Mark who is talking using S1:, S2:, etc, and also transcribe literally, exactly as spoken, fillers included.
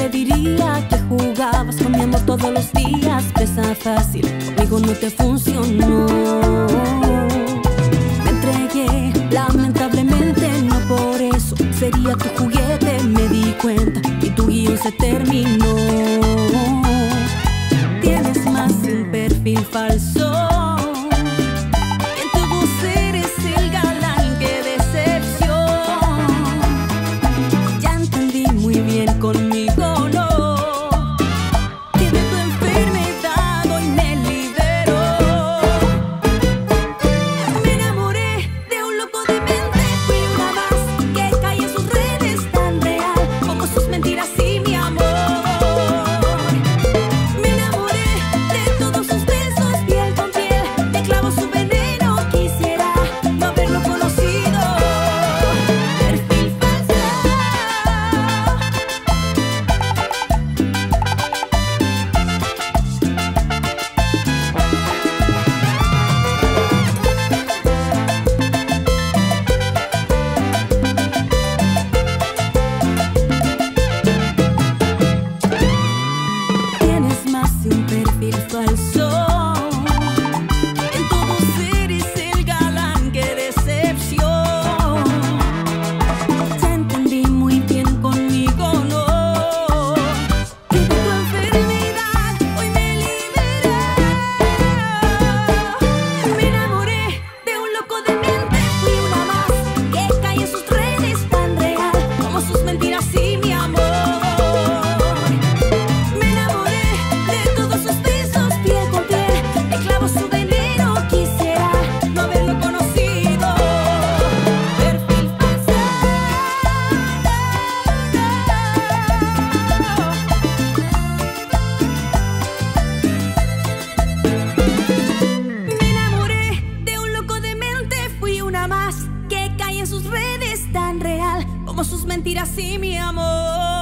S1: te diría que jugabas con mi amor todos los días. Pesa fácil, conmigo no te funcionó. Me entregué, lamentablemente no por eso sería tu juguete. Me di cuenta y tu guión se terminó. Tienes más un perfil falso. Conmigo no, tiene tu enfermedad, hoy me libero. Me enamoré de un loco de mente, fui una más que cae en sus redes, tan real como sus mentiras y mi amor. Me enamoré de todos sus besos, piel con piel, de clavo su veneno, quisiera no haberlo conocido. Un perfil falso. En todos eres el galán, qué decepción. Ya entendí muy bien, conmigo no. Que de tu enfermedad hoy me liberé. Me enamoré de un loco de mente, fui una más que cae en sus redes, tan real como sus mentiras y mi amor. Más que cae en sus redes, tan real como sus mentiras y mi amor.